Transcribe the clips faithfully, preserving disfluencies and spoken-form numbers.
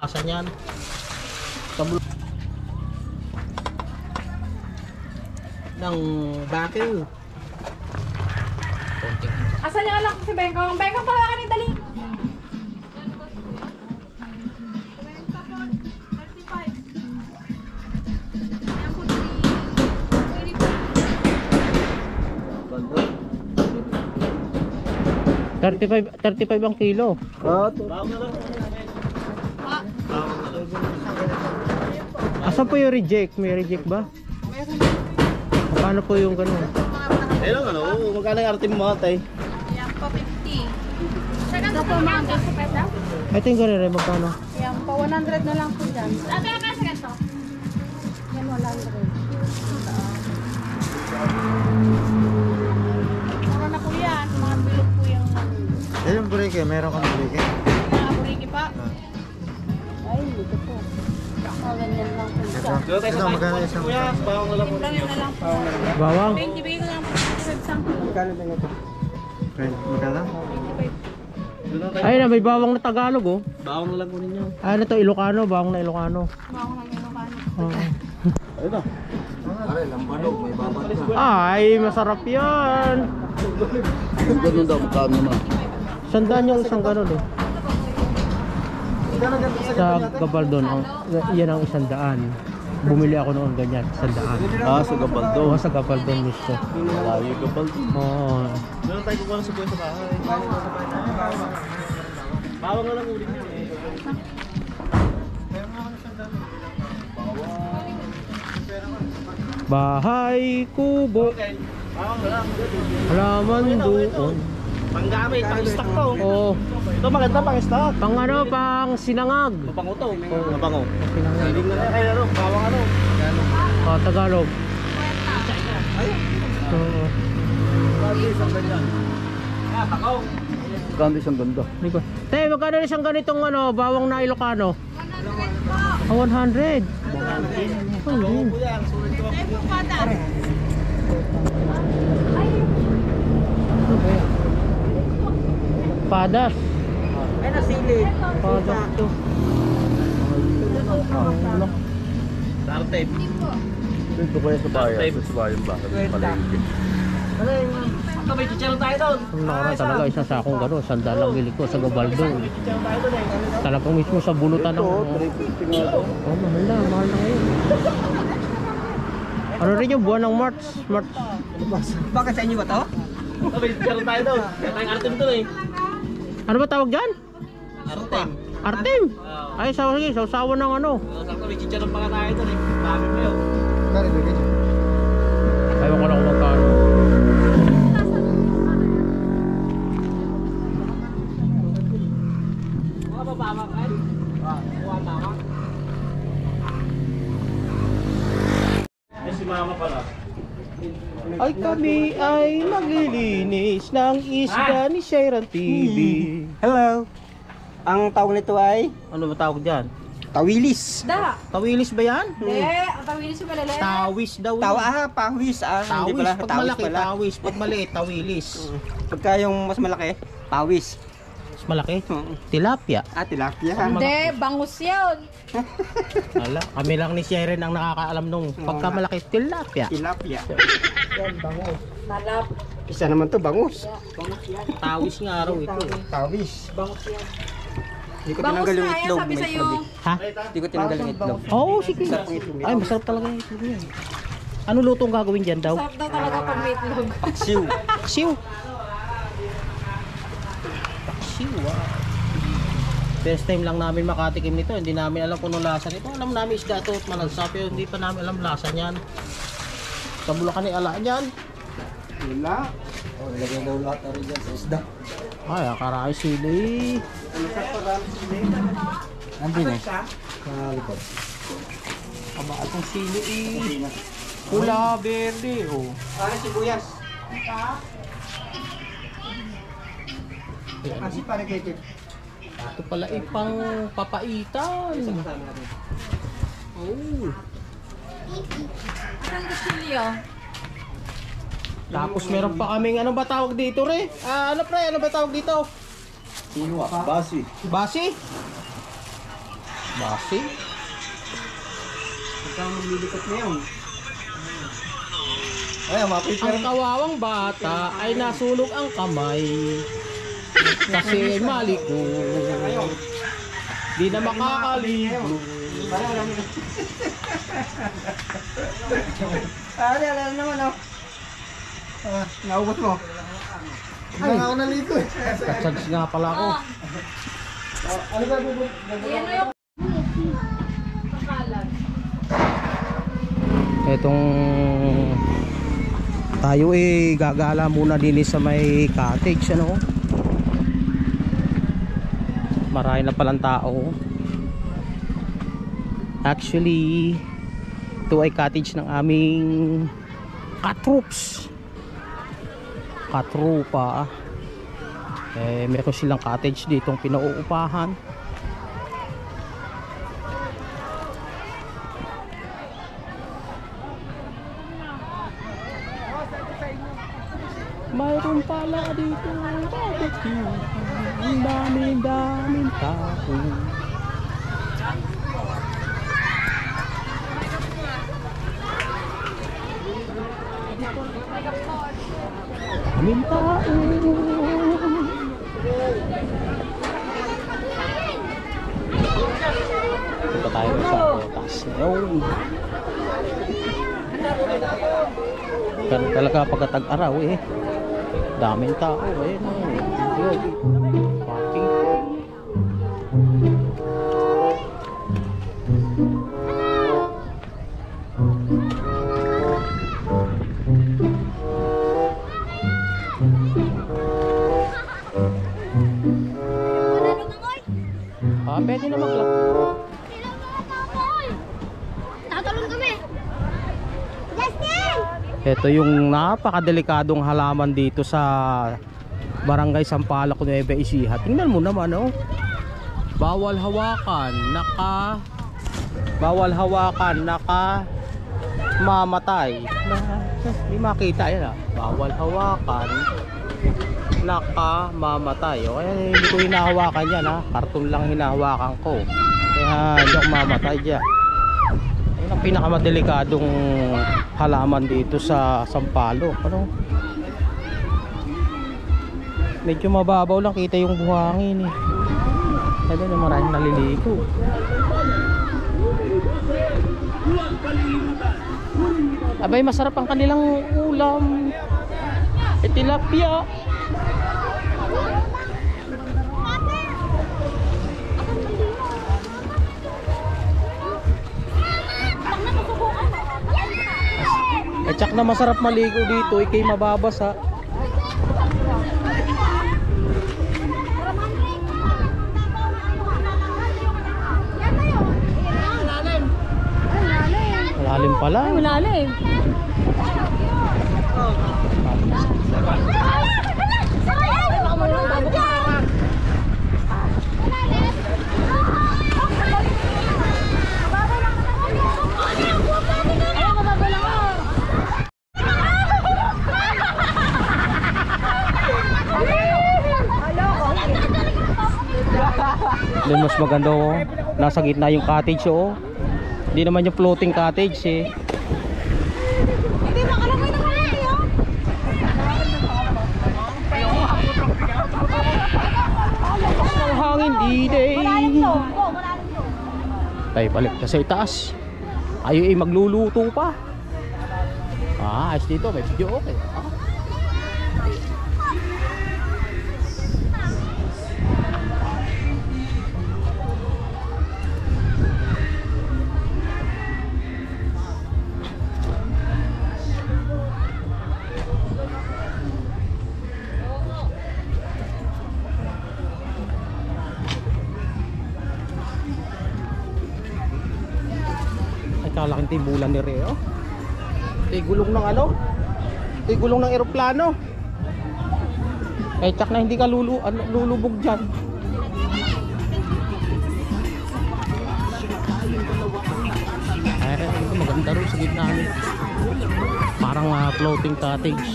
Asan yan? Ng baking. Asan yung anak si Bengkong? Bengkong pala ka ni Dali. thirty-five, thirty-five ang kilo. Ah, Asan po yung reject? May reject ba? Paano po yung gano'n? eh lang ano, magkano yung arte mo matay? Yan po, fifty. Saka po mga sa pesa? Ito yung gano'n rin, magkano? Yan po, one hundred na lang po dyan. Ate, ang kasa ganito? Yan, one hundred. Mura na po yan. Mga bilog po yung... Eh yung burike, meron kang burike. Mga buriki pa. Ay, dito po. Mga ganyan lang po isa. Ito, magkano isang bawang na lang po. Ganyan na lang po. Bawang? twenty bigay ko lang po. twenty-five Magkano ba ito? Magkano? Ay na, may bawang na Tagalog oh. Bawang na lang po ninyo. Ay na to, Ilocano, bawang na Ilocano. Bawang lang yung kano. Oo. Ayun na. Ay, lambanog, may babat na. Ay, masarap yan. Ganun daw, magkano na. Sandaan yung isang gano'n eh. Sa Gabaldon, ang, yan ang isang daan. Bumili ako noon ganyan, isang daan. Ah, sa Gabaldon. Oo, sa Gabaldon mismo. Malayo Gabaldon. Oo. Meron tayo kukuha ng subuhay sa bahay. Bawang na lang ulit nyo eh. Bahay kubo, Bawang na lang. halaman doon. Panggamit, pang-stock to. Oo. Ito maganda pang-stock. Pang ano, pang sinangag. Mabango to. Mabango. Sinangag. Hiling na lang kayo ano, bawang ano. Oh, Tagalog. Ayun. Oo. Pwede isang ganyan. Ah, bakaw. Ganda isang ganda. Hindi ko. Te, magkano isang ganitong ano, bawang na Ilocano? Oh, one hundred. Oh, yun. Kuya, ang sulit ko. Ay, po pata. Padas. Ay, nasili. Padas to. Ano? Tartep. Dito kaya sa bayan. Sa bayan ba? Palengke. Ito, may chicharon tayo doon. Ang nakaraan talaga isang sakong gano'n, sandal lang bili ko sa Gabaldon. Talagang mismo sa bulutan ng... Ito, Oh, three fifty nga ito. mahal na, mahal na ngayon. Ano rin yung buwan ng March? March. Bakit sa inyo ba ito? Ito, may chicharon tayo doon. Kaya tayong Artem doon eh. Ano ba tawag dyan? Artem. Artem? Ay, sawa sige, sawa ng ano. Sakto, may chicharon pa nga tayo doon eh. Dami mo yun. Ayaw ko lang kung magkano. Mga babama ka eh. Kuha mama. Ay, si mama pala. Ay kami ay maglilinis ng isda ni Shairan T V. Hello. Ang tawag nito ay Ano ba tawag dyan? tawilis. Da. Tawilis ba yan? Hindi, ang tawilin si Malala. Tawis daw. Tawa ah, pawis ah, hindi Tawis. pala Pag tawis malaki, pala. tawis. Pag maliit, tawilis. Pagka yung mas malaki, pawis. Mas malaki? Oo. Tilapia. Ah, tilapia. Hindi, bangus yun. Ala, kami lang ni Shairan ang nakakaalam nung pagka malaki, tilapia. Tilapia. Talap. Isa naman to bangus. Tawis nga araw ito. Tawis. Bangus yan. Hindi ko Bangus tinanggal yung na yan, itlog. sabi may sa'yo. itlog eh. Ha? Hindi ko tinanggal yung itlog. Oo, sige. Sarap ng itlog. Ay, masarap talaga yung itlog yan. Ano lutong gagawin dyan daw? Sarap daw talaga pag may itlog. Paksiw. Siw. Siw, ah. First time lang namin makatikim nito. Hindi namin alam kung anong lasa nito. Alam namin isda ito at malansa. Pero hindi pa namin alam lasa niyan. Sa Bulacan ay ala niyan. Wala. Oh, nilagay daw lahat na rin dyan sa isda. Ay, akaray sili. Nandun eh. Kalikod. Aba, itong sili eh. Pula, verde, oh. Ah, sibuyas. Ayan. Kasi pare kay Ito pala ipang papaitan. Oh. Ang gusto Tapos meron pa kaming ano ba tawag dito re? Ah, ano pre? Ano ba tawag dito? Iwa, basi. Basi? Klase. Ikaw maglilipat na yun. Ay, mapipir. Ang kawawang bata ay nasunog ang kamay kasi mali ko. Di na makakaligo. Ah, ala naman oh. Ah, naubos mo. Hindi na ako naligo eh. Kachags nga pala ako. Ano ba bubuk? Yan na yung pakalan. Etong tayo eh gagala muna din sa may cottage, ano. Marami na palang tao. Actually, ito ay cottage ng aming katroops. Katrupa. Eh, meron silang cottage ditong pinauupahan. Mayroon pala dito barbecue. Ang daming daming tao. Daming tao. Punta tayo sa otas ngayon. Ganun talaga pagkatag-araw eh. Daming tao eh. Parking. Ah, pwede na mag-lock. Tatalon kami. Justin! Ito yung napakadelikadong halaman dito sa Barangay Sampaloc, Nueva Ecija. Tingnan mo naman, oh. Bawal hawakan, naka bawal hawakan, naka mamatay. Hindi makita yan, ah. Bawal hawakan, naka mamatay. O kaya hindi ko hinahawakan yan, ha. Karton lang hinahawakan ko. Kaya hindi ako mamatay dyan. Yan ang pinakamadelikadong halaman dito sa Sampaloc, ano? Medyo mababaw lang, kita yung buhangin eh. Kaya na maraming naliligo. Abay, masarap ang kanilang ulam. E tilapia. Eh, tsak na masarap maligo dito, ikay mababasa. Malalim pala. Malalim. Doon mas maganda, oh. Nasa gitna yung cottage, oh. Hindi naman yung floating cottage eh. Hindi makalamay na kami, oh. Ang hangin di-day. Malalim to. Oh, malalim to. Tayo balik na sa itaas. Ayaw eh magluluto pa. Ah, ayos dito, may video okay. Ah. Kalaking tibulan ni Reo. Tigulong ng ano? Tigulong ng eroplano. Eh tsak na hindi ka lulu ano, lulubog dyan. Eh ito maganda rin sa gitna nito. Parang uh, floating cottage.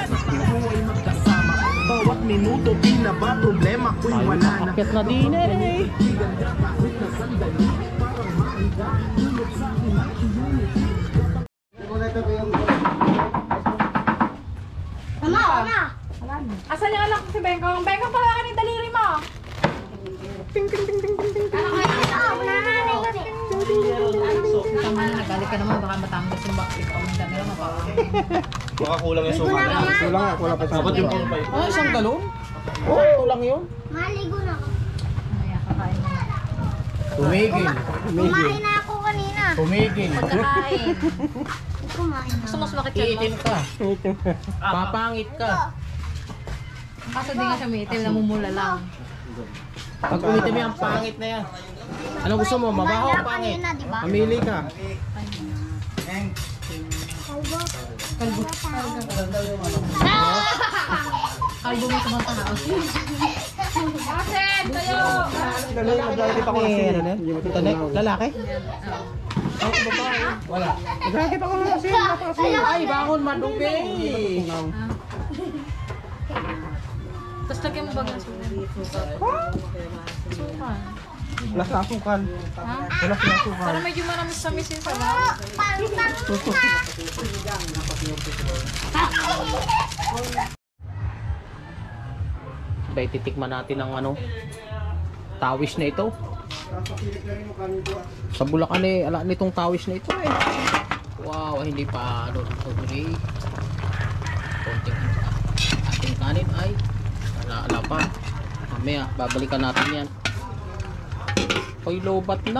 Bawat minuto di na ba problema kung wala na. Akit na din eh. Mama, mama. Asan yung anak ko si Bengkong? Bengkong, pala ka ng daliri mo! Tama na, nagalit ka naman. Baka Batangas yung baka. Ikaw ang dami lang mapaka. Baka kulang yung suka. Kulang nga, kulang pa sa Dapat yung pang pa. Ah, isang galon? Oo, ito lang yun. Maligo na ako. Mamaya, kakain mo na. Tumigil. Kumain na ako kanina. Tumigil. Kakain. Kumain na. Gusto mo sumakit yan mo? Iitim ka. Papangit ka. Kaso di nga siya may itim, namumula lang. Pag umitim yan, pangit na yan. Anong gusto mo? Mabaho o pangit? Kanina, di ba? Mamili ka. Kalbo mo sa mga tao. Asen, tayo! Dali, nagkakita ko na si... Ano yan? Tanek? Lalaki? Ang babae. Wala. Nagkakita ko na si... Ay, bangon madubi. Tapos lagyan mo ba ng suka? Suka. Wala sa asukal. Ha? Wala sa asukal. Para medyo marami sa misin sa lang. Bay, titikman natin ang ano, tawis na ito. Sa Bulacan eh, ala nitong tawis na ito eh. Wow, hindi pa ano ito okay. Konting ating kanin ay ala, ala pa. Mamaya, babalikan natin yan. Hoy, lobat na.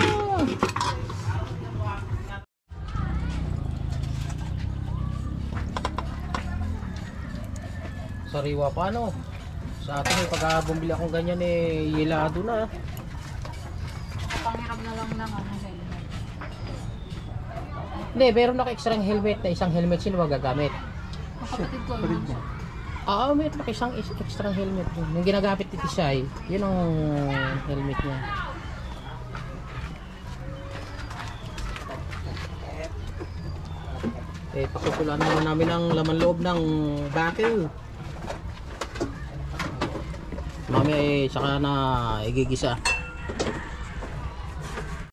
Sariwa pa ano. Sa atin eh, pagka bumili akong ganyan eh, yelado na. Panghirap na lang ng ano helmet. Hindi, meron ako extra helmet na isang helmet sino magagamit. Kapatid ko. Kapatid ko. Oo, meron ako isang is- extra helmet. Yung ginagamit ni Tisay, yun ang helmet niya. Eh, pasukulan naman namin ang laman loob ng bakil. Mami eh, saka na igigisa.